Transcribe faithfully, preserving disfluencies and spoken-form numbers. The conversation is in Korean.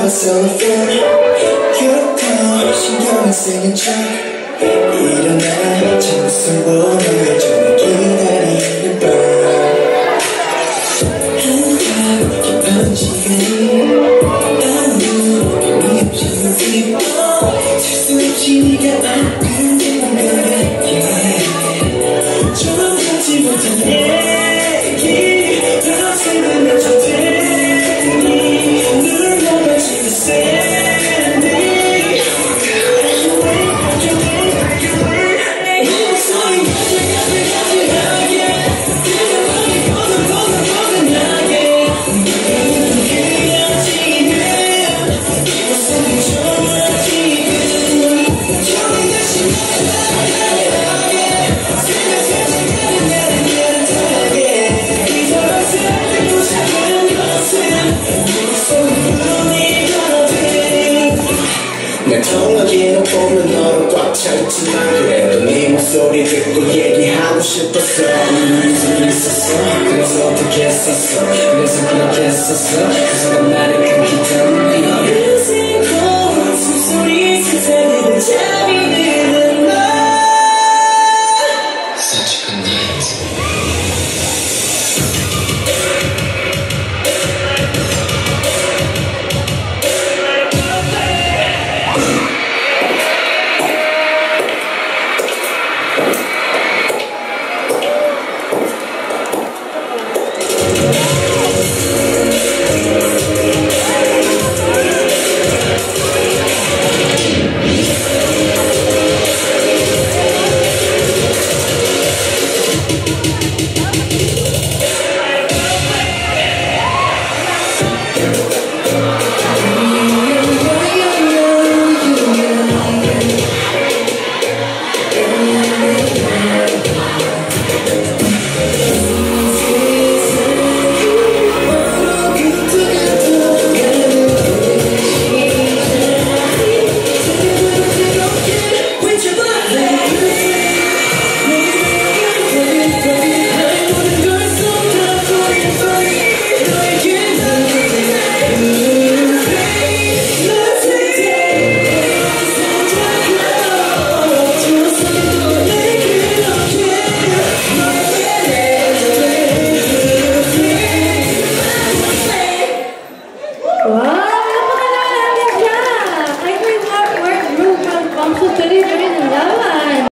so far You're gone 신경을 쓰는 척 일어나 잠수 원해 좀 기다리는 밤 한가롭게 밤 시간이 아무리 없이 슬퍼 찰수 없이 네가 아픈 되는 것 같아 좀 하지 못한 얘기 더 생각나서 되니 눈을 넘어지는 샌디 내 통화기록 보면 너로 꽉 차있지만 그래도 네 목소리 듣고 얘기하고 싶었어 눈이 있었어 그래서 어떻게 했었어 그래서 그렇게 했었어 그 사람 나를 큰 기타